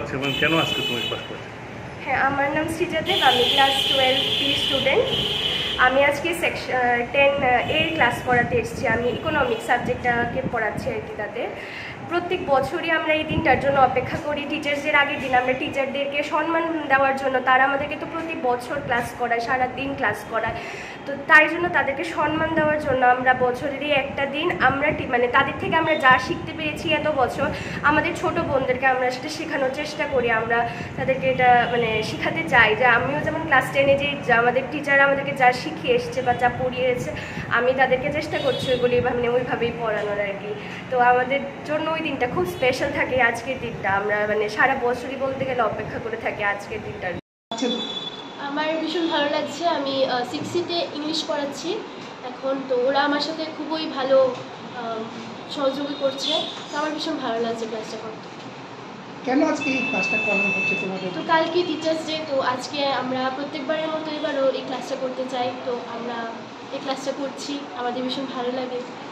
পড়াচ্ছে এবং কেন আজকে তুমি ক্লাস করছো? হ্যাঁ, আমার নাম সৃজা দেব, আমি ক্লাস 12 বি স্টুডেন্ট। আমি আজকে সেকশন 10 এর ক্লাস পড়াতে এসেছি। আমি ইকোনমিক্স সাবজেক্টটাকে পড়াচ্ছি আর কি। তাতে প্রত্যেক বছরই আমরা এই দিনটার জন্য অপেক্ষা করি। টিচার্সদের আগের দিন আমরা টিচারদেরকে সম্মান দেওয়ার জন্য, তারা আমাদেরকে তো প্রতি বছর ক্লাস করায়, সারাদিন ক্লাস করায়, তো তাই জন্য তাদেরকে সম্মান দেওয়ার জন্য আমরা বছরেরই একটা দিন আমরা মানে তাদের থেকে আমরা যা শিখতে পেরেছি এত বছর, আমাদের ছোট বোনদেরকে আমরা সেটা শেখানোর চেষ্টা করি। আমরা তাদেরকে এটা মানে শেখাতে চাই যে আমিও যেমন ক্লাস 10-এ যে আমাদের টিচার আমাদেরকে যা শিখিয়ে এসছে বা যা পড়িয়েছে, আমি তাদেরকে চেষ্টা করছি ওইগুলি মানে ওইভাবেই পড়ানোর আর কি। তো আমাদের জন্য ওই দিনটা খুব স্পেশাল থাকে। আজকের দিনটা আমরা মানে সারা বছরই বলতে গেলে অপেক্ষা করে থাকি আজকের দিনটার। আমার ভীষণ ভালো লাগছে। আমি 6তে ইংলিশ পড়াচ্ছি এখন, তো ওরা আমার সাথে খুবই ভালো সহযোগী করছে, তো আমার ভীষণ ভালো লাগছে ক্লাসটা করতে। কেন আজকে এই ক্লাসটা করানো হচ্ছে তোমাদের? তো কালকে টিচার্স ডে, তো আজকে আমরা প্রত্যেকবারের মতো এবারও এই ক্লাসটা করতে চাই, তো আমরা এই ক্লাসটা করছি, আমাদের ভীষণ ভালো লাগে।